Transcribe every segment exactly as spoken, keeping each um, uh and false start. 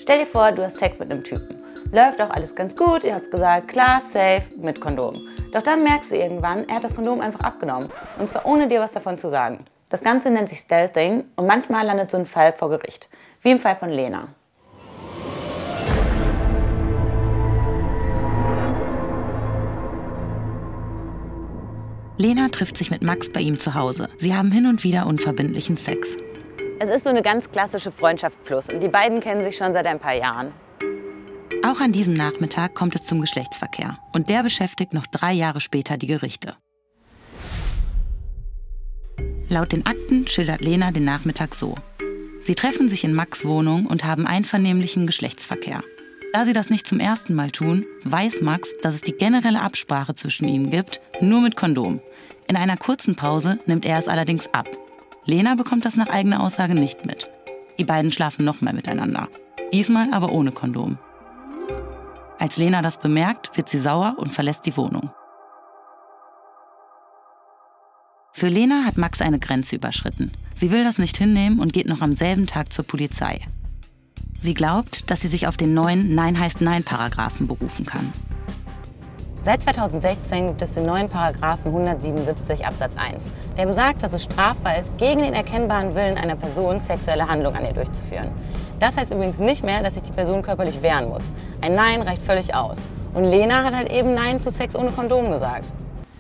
Stell dir vor, du hast Sex mit einem Typen. Läuft auch alles ganz gut, ihr habt gesagt, klar, safe, mit Kondom. Doch dann merkst du irgendwann, er hat das Kondom einfach abgenommen. Und zwar ohne dir was davon zu sagen. Das Ganze nennt sich Stealthing und manchmal landet so ein Fall vor Gericht. Wie im Fall von Lena. Lena trifft sich mit Max bei ihm zu Hause. Sie haben hin und wieder unverbindlichen Sex. Es ist so eine ganz klassische Freundschaft plus und die beiden kennen sich schon seit ein paar Jahren. Auch an diesem Nachmittag kommt es zum Geschlechtsverkehr. Und der beschäftigt noch drei Jahre später die Gerichte. Laut den Akten schildert Lena den Nachmittag so. Sie treffen sich in Max' Wohnung und haben einvernehmlichen Geschlechtsverkehr. Da sie das nicht zum ersten Mal tun, weiß Max, dass es die generelle Absprache zwischen ihnen gibt, nur mit Kondom. In einer kurzen Pause nimmt er es allerdings ab. Lena bekommt das nach eigener Aussage nicht mit. Die beiden schlafen nochmal miteinander. Diesmal aber ohne Kondom. Als Lena das bemerkt, wird sie sauer und verlässt die Wohnung. Für Lena hat Max eine Grenze überschritten. Sie will das nicht hinnehmen und geht noch am selben Tag zur Polizei. Sie glaubt, dass sie sich auf den neuen Nein heißt Nein-Paragraphen berufen kann. Seit zweitausendsechzehn gibt es den neuen Paragraphen hundertsiebenundsiebzig Absatz eins. Der besagt, dass es strafbar ist, gegen den erkennbaren Willen einer Person sexuelle Handlungen an ihr durchzuführen. Das heißt übrigens nicht mehr, dass sich die Person körperlich wehren muss. Ein Nein reicht völlig aus. Und Lena hat halt eben Nein zu Sex ohne Kondom gesagt.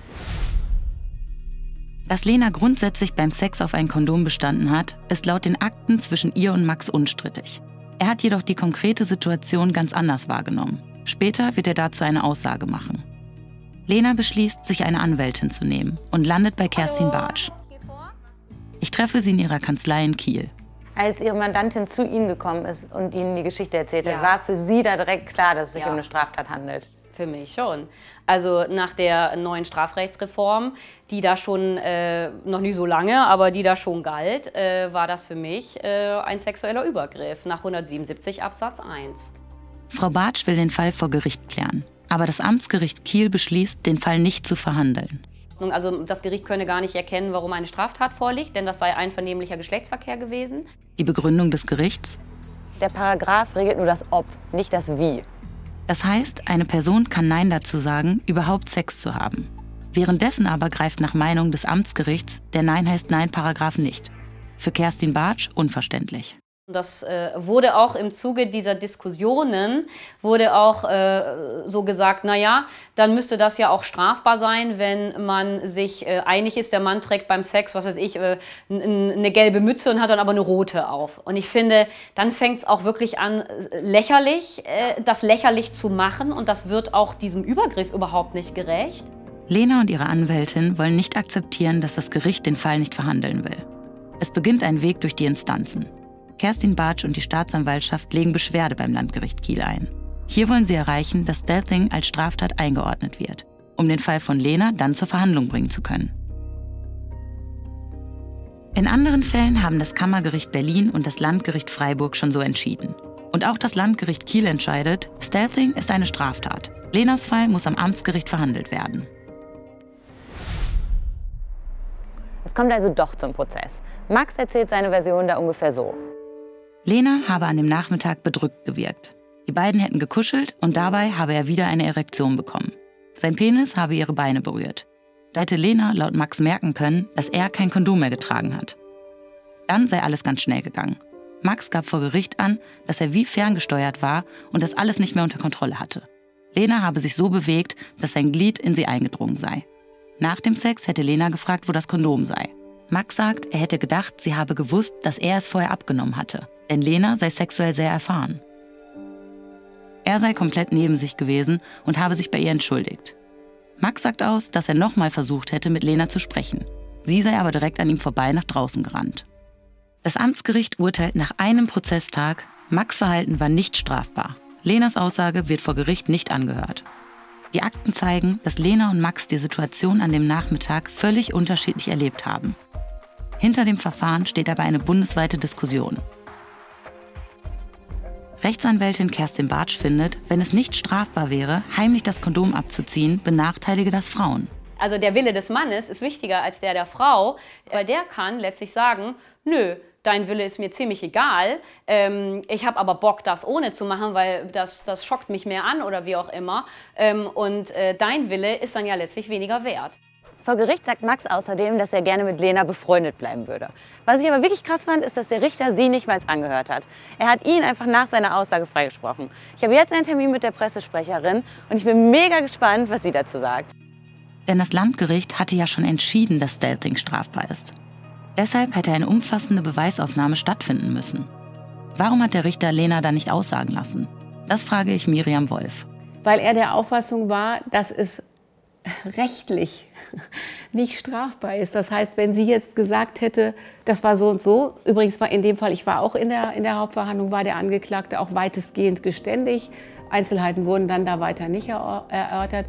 Dass Lena grundsätzlich beim Sex auf ein Kondom bestanden hat, ist laut den Akten zwischen ihr und Max unstrittig. Er hat jedoch die konkrete Situation ganz anders wahrgenommen. Später wird er dazu eine Aussage machen. Lena beschließt, sich eine Anwältin zu nehmen und landet bei Kerstin Bartsch. Ich treffe sie in ihrer Kanzlei in Kiel. Als ihre Mandantin zu Ihnen gekommen ist und Ihnen die Geschichte erzählt hat, Ja. war für Sie da direkt klar, dass es sich Ja. um eine Straftat handelt? Für mich schon. Also nach der neuen Strafrechtsreform, die da schon, äh, noch nie so lange, aber die da schon galt, äh, war das für mich äh, ein sexueller Übergriff nach hundertsiebenundsiebzig Absatz eins. Frau Bartsch will den Fall vor Gericht klären. Aber das Amtsgericht Kiel beschließt, den Fall nicht zu verhandeln. Also das Gericht könne gar nicht erkennen, warum eine Straftat vorliegt, denn das sei einvernehmlicher Geschlechtsverkehr gewesen. Die Begründung des Gerichts? Der Paragraph regelt nur das Ob, nicht das Wie. Das heißt, eine Person kann Nein dazu sagen, überhaupt Sex zu haben. Währenddessen aber greift nach Meinung des Amtsgerichts der Nein heißt Nein-Paragraph nicht. Für Kerstin Bartsch unverständlich. Das äh, wurde auch im Zuge dieser Diskussionen, wurde auch äh, so gesagt, naja, dann müsste das ja auch strafbar sein, wenn man sich äh, einig ist, der Mann trägt beim Sex, was weiß ich, äh, eine gelbe Mütze und hat dann aber eine rote auf. Und ich finde, dann fängt es auch wirklich an, lächerlich, äh, das lächerlich zu machen und das wird auch diesem Übergriff überhaupt nicht gerecht. Lena und ihre Anwältin wollen nicht akzeptieren, dass das Gericht den Fall nicht verhandeln will. Es beginnt ein Weg durch die Instanzen. Kerstin Bartsch und die Staatsanwaltschaft legen Beschwerde beim Landgericht Kiel ein. Hier wollen sie erreichen, dass Stealthing als Straftat eingeordnet wird, um den Fall von Lena dann zur Verhandlung bringen zu können. In anderen Fällen haben das Kammergericht Berlin und das Landgericht Freiburg schon so entschieden. Und auch das Landgericht Kiel entscheidet, Stealthing ist eine Straftat. Lenas Fall muss am Amtsgericht verhandelt werden. Es kommt also doch zum Prozess. Max erzählt seine Version da ungefähr so. Lena habe an dem Nachmittag bedrückt gewirkt. Die beiden hätten gekuschelt und dabei habe er wieder eine Erektion bekommen. Sein Penis habe ihre Beine berührt. Da hätte Lena laut Max merken können, dass er kein Kondom mehr getragen hat. Dann sei alles ganz schnell gegangen. Max gab vor Gericht an, dass er wie ferngesteuert war und das alles nicht mehr unter Kontrolle hatte. Lena habe sich so bewegt, dass sein Glied in sie eingedrungen sei. Nach dem Sex hätte Lena gefragt, wo das Kondom sei. Max sagt, er hätte gedacht, sie habe gewusst, dass er es vorher abgenommen hatte. Denn Lena sei sexuell sehr erfahren. Er sei komplett neben sich gewesen und habe sich bei ihr entschuldigt. Max sagt aus, dass er nochmal versucht hätte, mit Lena zu sprechen. Sie sei aber direkt an ihm vorbei nach draußen gerannt. Das Amtsgericht urteilt nach einem Prozesstag, Max' Verhalten war nicht strafbar. Lenas Aussage wird vor Gericht nicht angehört. Die Akten zeigen, dass Lena und Max die Situation an dem Nachmittag völlig unterschiedlich erlebt haben. Hinter dem Verfahren steht aber eine bundesweite Diskussion. Rechtsanwältin Kerstin Bartsch findet, wenn es nicht strafbar wäre, heimlich das Kondom abzuziehen, benachteilige das Frauen. Also der Wille des Mannes ist wichtiger als der der Frau, weil der kann letztlich sagen, nö, dein Wille ist mir ziemlich egal, ähm, ich habe aber Bock, das ohne zu machen, weil das, das schockt mich mehr an oder wie auch immer. Ähm, und äh, dein Wille ist dann ja letztlich weniger wert. Vor Gericht sagt Max außerdem, dass er gerne mit Lena befreundet bleiben würde. Was ich aber wirklich krass fand, ist, dass der Richter sie nicht mal angehört hat. Er hat ihn einfach nach seiner Aussage freigesprochen. Ich habe jetzt einen Termin mit der Pressesprecherin und ich bin mega gespannt, was sie dazu sagt. Denn das Landgericht hatte ja schon entschieden, dass Stealthing strafbar ist. Deshalb hätte eine umfassende Beweisaufnahme stattfinden müssen. Warum hat der Richter Lena dann nicht aussagen lassen? Das frage ich Miriam Wolf. Weil er der Auffassung war, dass es rechtlich nicht strafbar ist. Das heißt, wenn sie jetzt gesagt hätte, das war so und so, übrigens war in dem Fall, ich war auch in der, in der Hauptverhandlung, war der Angeklagte auch weitestgehend geständig. Einzelheiten wurden dann da weiter nicht erörtert.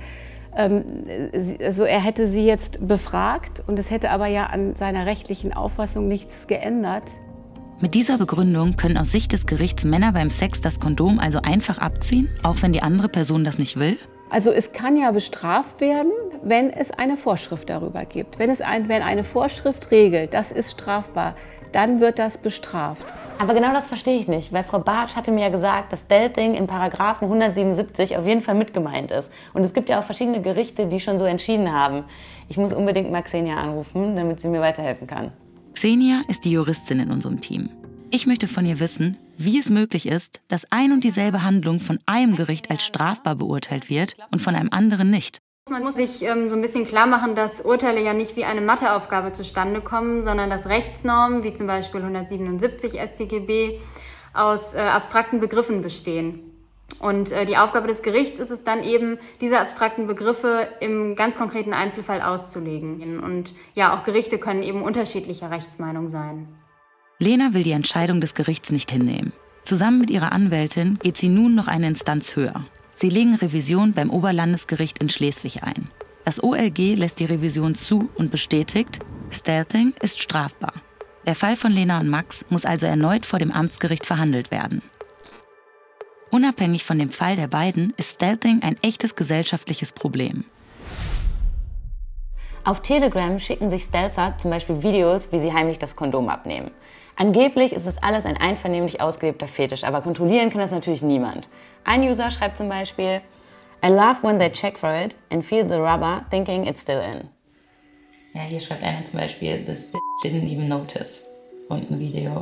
Also er hätte sie jetzt befragt und es hätte aber ja an seiner rechtlichen Auffassung nichts geändert. Mit dieser Begründung können aus Sicht des Gerichts Männer beim Sex das Kondom also einfach abziehen, auch wenn die andere Person das nicht will? Also es kann ja bestraft werden, wenn es eine Vorschrift darüber gibt. Wenn, es ein, wenn eine Vorschrift regelt, das ist strafbar, dann wird das bestraft. Aber genau das verstehe ich nicht, weil Frau Bartsch hatte mir ja gesagt, dass Stealthing in Paragraphen hundertsiebenundsiebzig auf jeden Fall mit gemeint ist. Und es gibt ja auch verschiedene Gerichte, die schon so entschieden haben. Ich muss unbedingt mal Xenia anrufen, damit sie mir weiterhelfen kann. Xenia ist die Juristin in unserem Team. Ich möchte von ihr wissen, wie es möglich ist, dass ein und dieselbe Handlung von einem Gericht als strafbar beurteilt wird und von einem anderen nicht. Man muss sich ähm, so ein bisschen klar machen, dass Urteile ja nicht wie eine Matheaufgabe zustande kommen, sondern dass Rechtsnormen, wie zum Beispiel hundertsiebenundsiebzig S t G B, aus äh, abstrakten Begriffen bestehen. Und äh, die Aufgabe des Gerichts ist es dann eben, diese abstrakten Begriffe im ganz konkreten Einzelfall auszulegen. Und ja, auch Gerichte können eben unterschiedlicher Rechtsmeinung sein. Lena will die Entscheidung des Gerichts nicht hinnehmen. Zusammen mit ihrer Anwältin geht sie nun noch eine Instanz höher. Sie legen Revision beim Oberlandesgericht in Schleswig ein. Das O L G lässt die Revision zu und bestätigt, Stealthing ist strafbar. Der Fall von Lena und Max muss also erneut vor dem Amtsgericht verhandelt werden. Unabhängig von dem Fall der beiden ist Stealthing ein echtes gesellschaftliches Problem. Auf Telegram schicken sich Stelzer zum Beispiel Videos, wie sie heimlich das Kondom abnehmen. Angeblich ist das alles ein einvernehmlich ausgelebter Fetisch, aber kontrollieren kann das natürlich niemand. Ein User schreibt zum Beispiel, I love when they check for it and feel the rubber thinking it's still in. Ja, hier schreibt einer zum Beispiel, this bitch didn't even notice. Und ein Video.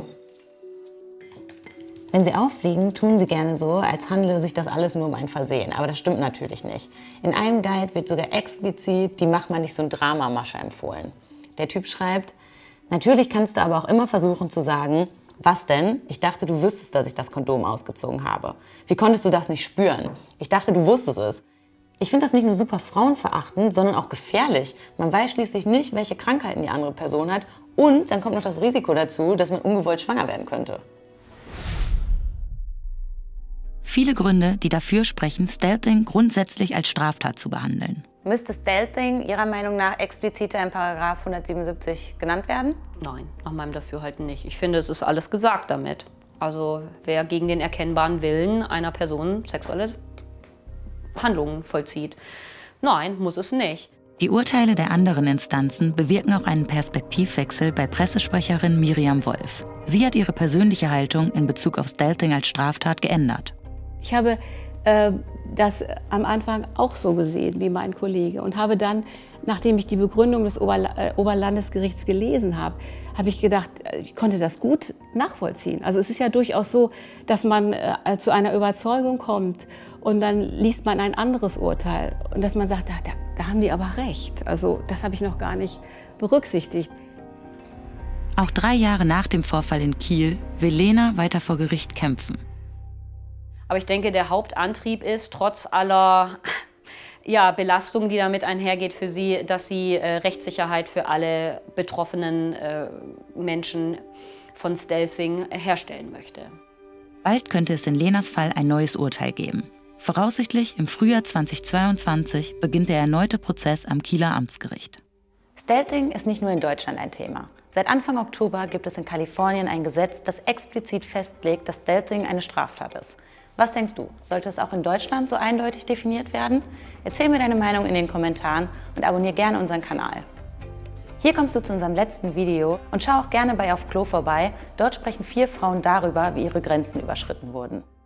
Wenn sie auffliegen, tun sie gerne so, als handele sich das alles nur um ein Versehen. Aber das stimmt natürlich nicht. In einem Guide wird sogar explizit die Mach mal nicht so ein Drama-Masche empfohlen. Der Typ schreibt, natürlich kannst du aber auch immer versuchen zu sagen, was denn? Ich dachte, du wüsstest, dass ich das Kondom ausgezogen habe. Wie konntest du das nicht spüren? Ich dachte, du wusstest es. Ich finde das nicht nur super frauenverachtend, sondern auch gefährlich. Man weiß schließlich nicht, welche Krankheiten die andere Person hat. Und dann kommt noch das Risiko dazu, dass man ungewollt schwanger werden könnte. Viele Gründe, die dafür sprechen, Stealthing grundsätzlich als Straftat zu behandeln. Müsste Stealthing Ihrer Meinung nach expliziter in Paragraph hundertsiebenundsiebzig genannt werden? Nein, nach meinem Dafürhalten nicht. Ich finde, es ist alles gesagt damit. Also wer gegen den erkennbaren Willen einer Person sexuelle Handlungen vollzieht. Nein, muss es nicht. Die Urteile der anderen Instanzen bewirken auch einen Perspektivwechsel bei Pressesprecherin Miriam Wolf. Sie hat ihre persönliche Haltung in Bezug auf Stealthing als Straftat geändert. Ich habe äh, das am Anfang auch so gesehen wie mein Kollege und habe dann, nachdem ich die Begründung des Oberla äh, Oberlandesgerichts gelesen habe, habe ich gedacht, ich konnte das gut nachvollziehen. Also es ist ja durchaus so, dass man äh, zu einer Überzeugung kommt und dann liest man ein anderes Urteil und dass man sagt, da, da, da haben die aber recht. Also das habe ich noch gar nicht berücksichtigt. Auch drei Jahre nach dem Vorfall in Kiel will Lena weiter vor Gericht kämpfen. Aber ich denke, der Hauptantrieb ist, trotz aller ja, Belastung, die damit einhergeht für sie, dass sie äh, Rechtssicherheit für alle betroffenen äh, Menschen von Stealthing herstellen möchte. Bald könnte es in Lenas Fall ein neues Urteil geben. Voraussichtlich im Frühjahr zweitausendzweiundzwanzig beginnt der erneute Prozess am Kieler Amtsgericht. Stealthing ist nicht nur in Deutschland ein Thema. Seit Anfang Oktober gibt es in Kalifornien ein Gesetz, das explizit festlegt, dass Stealthing eine Straftat ist. Was denkst du? Sollte es auch in Deutschland so eindeutig definiert werden? Erzähl mir deine Meinung in den Kommentaren und abonniere gerne unseren Kanal. Hier kommst du zu unserem letzten Video und schau auch gerne bei Auf Klo vorbei. Dort sprechen vier Frauen darüber, wie ihre Grenzen überschritten wurden.